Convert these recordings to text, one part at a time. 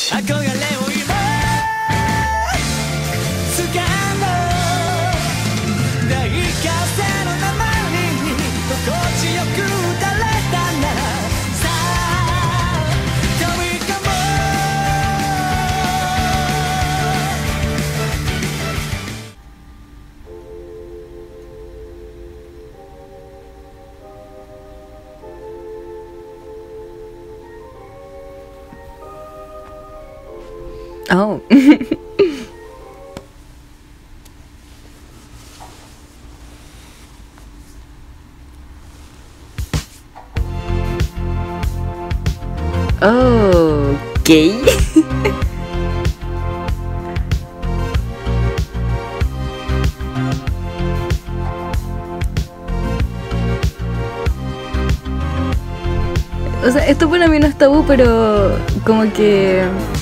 憧れを今掴んだ大風の名前に心地よく打たれたならさあ飛び込もう。Oh. Oh, gay. O sea, esto para mí no es tabú, pero como que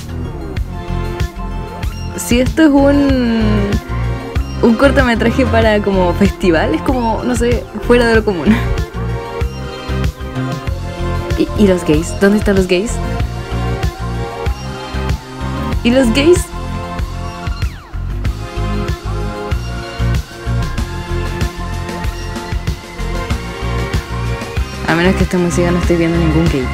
si esto es un cortometraje para como festival, es como, no sé, fuera de lo común. ¿Y los gays? ¿Dónde están los gays? ¿Y los gays? A menos que esta música no estoy viendo ningún gay.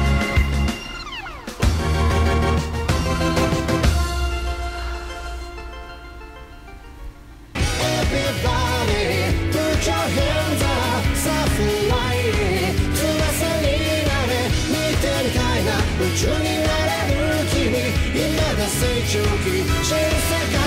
Journey なれる君今が成長期新世界